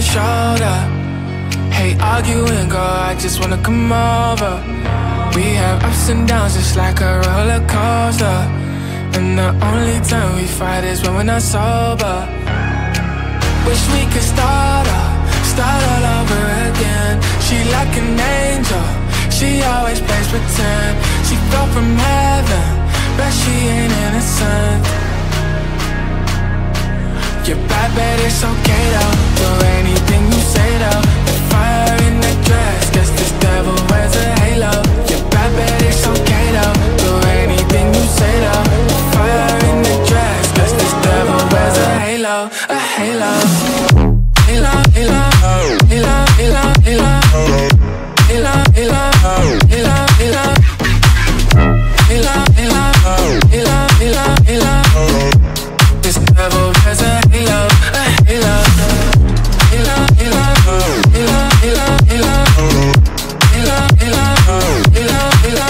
shoulder. Hate arguing, girl, I just wanna come over. We have ups and downs just like a roller coaster, and the only time we fight is when we're not sober. Wish we could start all over again. She like an angel, she always plays pretend. She fell from heaven, but she ain't innocent. You're bad, but it's okay though. Do anything you say though. The fire in the dress, guess this devil wears a halo. You're bad, but it's okay though. Do anything you say though. The fire in the dress, guess this devil wears a halo, a halo. Halo, halo, halo, halo, halo, halo, halo, halo, halo, halo, halo, halo, halo, halo. This devil wears a halo, a halo. Halo, halo, halo, halo, halo, halo, halo, halo, halo,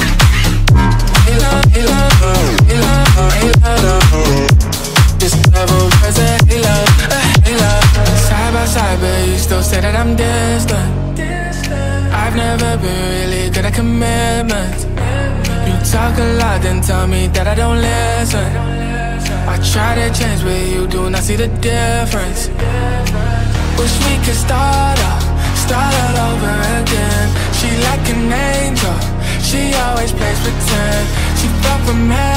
halo, halo, halo. This devil wears a halo, a halo. Side by side, but you still say that I'm distant. I've never been really good at commitment. You talk a lot, then tell me that I don't listen. I try to change, but you do not see the difference. Wish we could start all over again. She like an angel, she always plays pretend. She fell from heaven,